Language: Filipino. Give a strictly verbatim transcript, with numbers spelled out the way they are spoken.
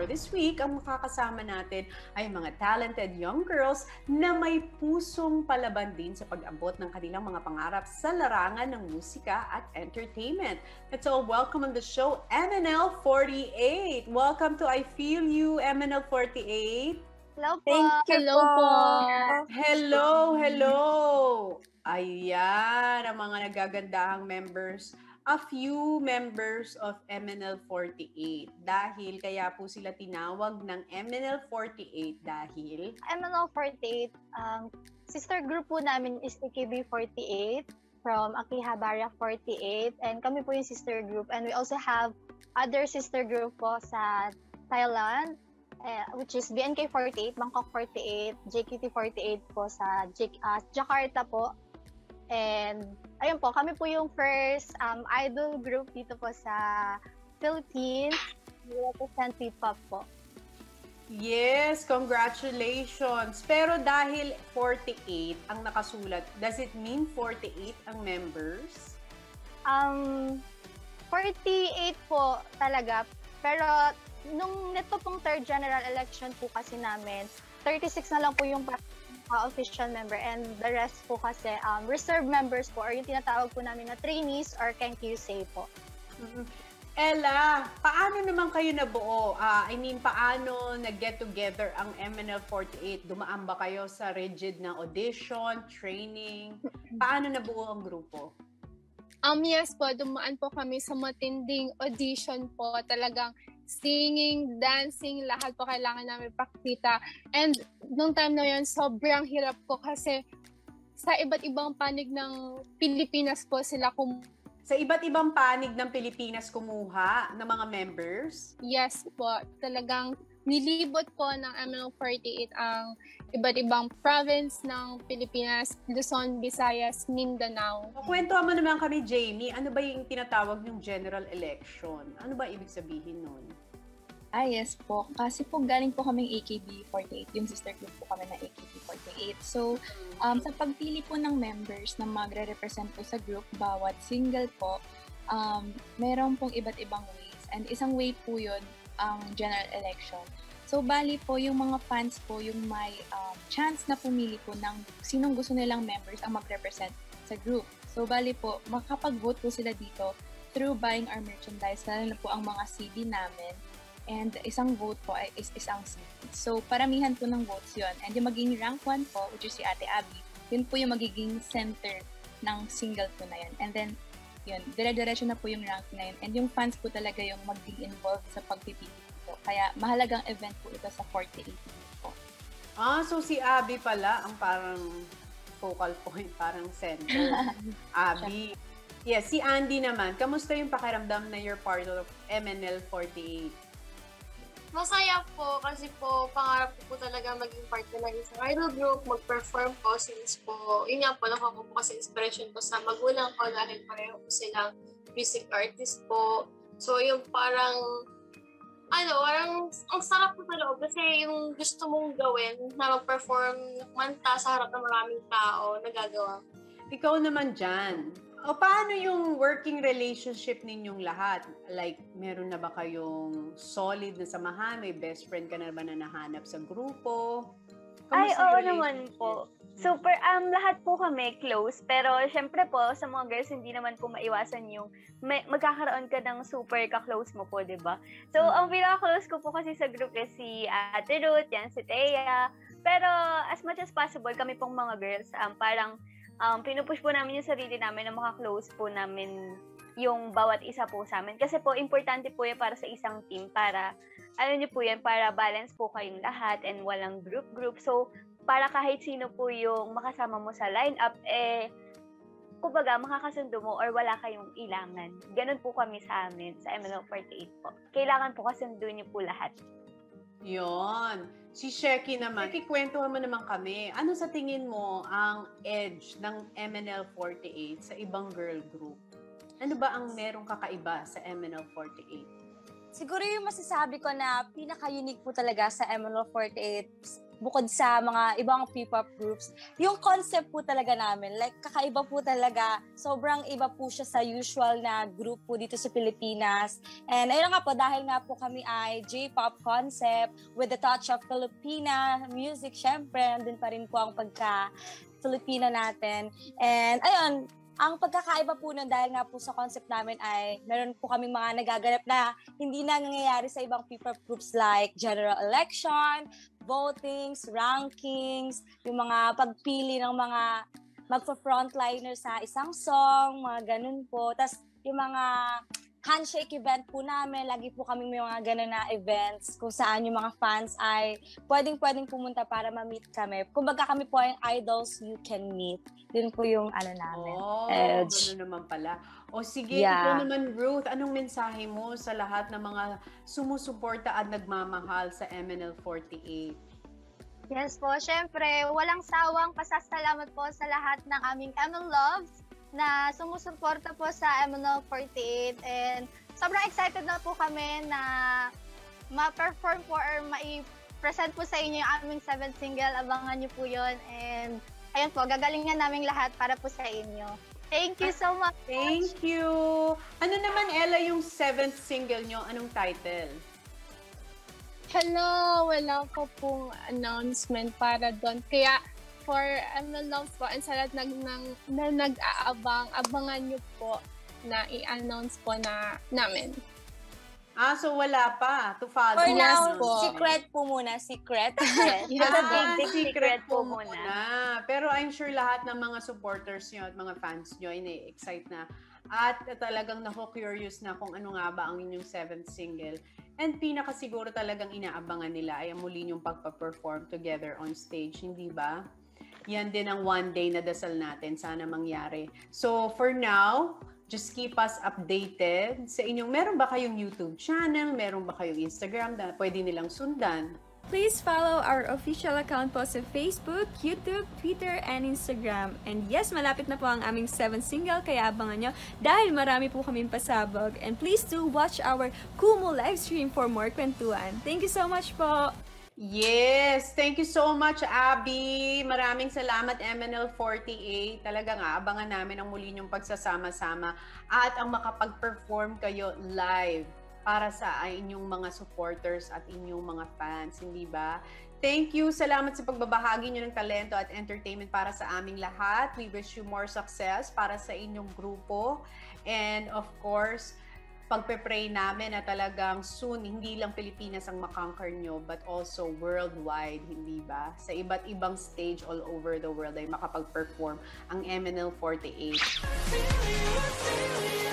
For this week, ang makakasama natin ay mga talented young girls na may pusong palaban din sa pag-abot ng kanilang mga pangarap sa larangan ng musika at entertainment. Let's all welcome on the show, M N L forty-eight. Welcome to I Feel You, M N L forty-eight. Hello po. Thank you Hello po. Hello, hello. Ayan, ang mga nagagandahang members. A few members of M N L forty-eight. Dahil kaya po sila tinawag ng M N L forty-eight dahil M N L forty-eight, um, sister group po namin is A K B forty-eight from Akihabara forty-eight, and kami po yung sister group, and we also have other sister group po sa Thailand, uh, which is B N K forty-eight, Bangkok forty-eight, J K T forty-eight po sa J- uh, Jakarta po. And ayun po, kami po yung first um, idol group dito po sa Philippines. We represent P-pop po. yes, congratulations. Pero dahil forty-eight ang nakasulat, does it mean forty-eight ang members? Um, forty-eight po talaga. Pero nung nito pong third general election po kasi namin, thirty-six na lang po yung Uh, official member, and the rest po kasi um, reserve members po, or yung tinatawag po namin na trainees or K Q S A po. Mm-hmm. Ella, paano naman kayo nabuo? Uh, I mean, paano nag-get together ang M N L forty-eight? Dumaan ba kayo sa rigid na audition, training? Paano nabuo ang grupo? Um, yes po, dumaan po kami sa matinding audition po. Talagang singing, dancing, lahat po kailangan namin pakita. And nung time na yun, sobrang hirap po kasi sa iba't ibang panig ng Pilipinas po sila kumuha. Sa iba't ibang panig ng Pilipinas kumuha ng mga members? Yes po, talagang nilibot po ng M N L forty-eight ang iba't ibang province ng Pilipinas, Luzon, Visayas, Mindanao. Kwentuhan mo naman kami, Jamie, ano ba yung tinatawag ng general election? Ano ba ibig sabihin nun? Ah, yes po. Kasi po galing po kaming A K B forty-eight, yung sister group po kami na A K B forty-eight. So, um, sa pagpili po ng members na magre-represent po sa group, bawat single po, um, meron pong iba't ibang ways. And isang way po yun, ang general election. So, bali po, yung mga fans po, yung may um, chance na pumili po ng sinong gusto nilang members ang mag-represent sa group. So, bali po, makapag-vote po sila dito through buying our merchandise, lalo na po ang mga C D namin. And isang vote po ay is isang C D. So, paramihan po ng votes yun. And yung magiging rank one po, which is si Ate Abby, yun po yung magiging center ng single po na yun. And then, yun, dire-diretso na po yung rank na yun. And yung fans po talaga yung magiging involved sa pagpipili po. Kaya mahalagang event po ito sa forty-eight po. Ah, so si Abby pala ang parang focal point, parang center. Abby. Yes, si Andy naman. Kamusta yung pakiramdam na you're part of M N L forty-eight? Masaya po kasi po pangarap ko po talaga maging part na ng isang idol group, mag-perform po since po, yun nga po, nakuha po kasi inspiration ko sa magulang ko dahil pareho po silang music artist po. So yung parang, ano, parang ang sarap po sa loob kasi yung gusto mong gawin na mag-perform manta sa harap ng maraming tao, nagagawa. Ikaw naman dyan. O paano yung working relationship ninyong lahat? Like, meron na ba kayong solid na samahan? May best friend ka na ba na nahanap sa grupo? Ay, Kamusta oo yung naman po. Super, um, lahat po kami close. Pero syempre po, sa mga girls, hindi naman po maiwasan yung may, magkakaroon ka ng super ka-close mo po, di ba? So, Hmm. ang pinaka-close ko po kasi sa group is si Ate Ruth, yan, si Thea. Pero as much as possible, kami pong mga girls, um, parang um, pinupush po namin yung sarili namin na maka-close po namin yung bawat isa po sa amin. Kasi po, importante po yan para sa isang team, para, ano niyo po yan, para balance po kayong lahat and walang group-group. So, para kahit sino po yung makasama mo sa lineup, eh, kumbaga, makakasundo mo or wala kayong ilangan. Ganun po kami sa amin, sa M N L forty-eight po. Kailangan po kasundo niyo po lahat. Yon. Si Sheki naman, kikwentuhan mo naman kami. Ano sa tingin mo ang edge ng M N L forty-eight sa ibang girl group? Ano ba ang merong kakaiba sa M N L forty-eight? Siguro yung masasabi ko na pinaka-unique po talaga sa M N L forty-eight, bukod sa mga ibang P-pop groups, yung concept po talaga namin, like kakaiba po talaga, sobrang iba po siya sa usual na group po dito sa Pilipinas. And ayun nga po, dahil nga po kami ay J-pop concept with the touch of Filipina music, syempre, nandun pa rin po ang pagka-Filipina natin. And ayun, ang pagkakaiba po nun dahil nga po sa concept namin ay meron po kaming mga nagaganap na hindi na nangyayari sa ibang P-pop groups like general election, votings, rankings, yung mga pagpili ng mga magpa-frontliner sa isang song, mga ganun po. Tapos yung mga handshake event po namin, lagi po kami may mga ganun na events kung saan yung mga fans ay pwedeng-pwedeng pumunta para ma-meet kami. Kumbaga kami po yung idols you can meet. Yun po yung ano namin. Oh, Edge. gano'n naman pala. O sige, Yeah. ikaw naman Ruth, anong mensahe mo sa lahat ng mga sumusuporta at nagmamahal sa M N L forty-eight? Yes po, syempre, walang sawang pasasalamat po sa lahat ng aming M L Loves na sumusuporta po sa M N L forty-eight, and sobrang excited na po kami na ma-perform po or ma-present po sa inyo yung aming seventh single. Abangan niyo po yun, and ayun po, gagalingan namin lahat para po sa inyo. Thank you so much. Thank you! Ano naman, Ella, yung seventh single nyo? Anong title? Hello, wala ko pong announcement para doon. Kaya for M L Loves po, and sa lahat nag, nang, na nag-aabang, abangan nyo po na i-announce po na namin. Ah, so wala pa. To follow. For Yes now, po. secret po muna, secret. Yes. It's a big, Ah, big secret po muna. Pero I'm sure lahat ng mga supporters nyo at mga fans nyo ay na-excite na. At talagang nako-curious na kung ano nga ba ang inyong seventh single. And pinakasiguro talagang inaabangan nila ay ang muli yung pagpa-perform together on stage, hindi ba? Yan din ang one day na dasal natin. Sana mangyari. So, for now, just keep us updated sa inyong, meron ba kayong YouTube channel? Meron ba kayong Instagram na pwede nilang sundan? Please follow our official account po sa Facebook, YouTube, Twitter, and Instagram. And yes, malapit na po ang aming seventh single, kaya abangan nyo dahil marami po kaming pasabog. And please do watch our Kumu live stream for more kwentuhan. Thank you so much po! Yes! Thank you so much, Abby! Maraming salamat, M N L forty-eight. Talaga nga, abangan namin ang muli niyong pagsasama-sama at ang makapag-perform kayo live para sa inyong mga supporters at inyong mga fans, hindi ba? Thank you! Salamat sa pagbabahagi niyo ng talento at entertainment para sa aming lahat. We wish you more success para sa inyong grupo. And of course, pagpe-pray namin na talagang soon, hindi lang Pilipinas ang makonquer nyo, but also worldwide, hindi ba? Sa iba't ibang stage all over the world ay makapag-perform ang M N L forty-eight.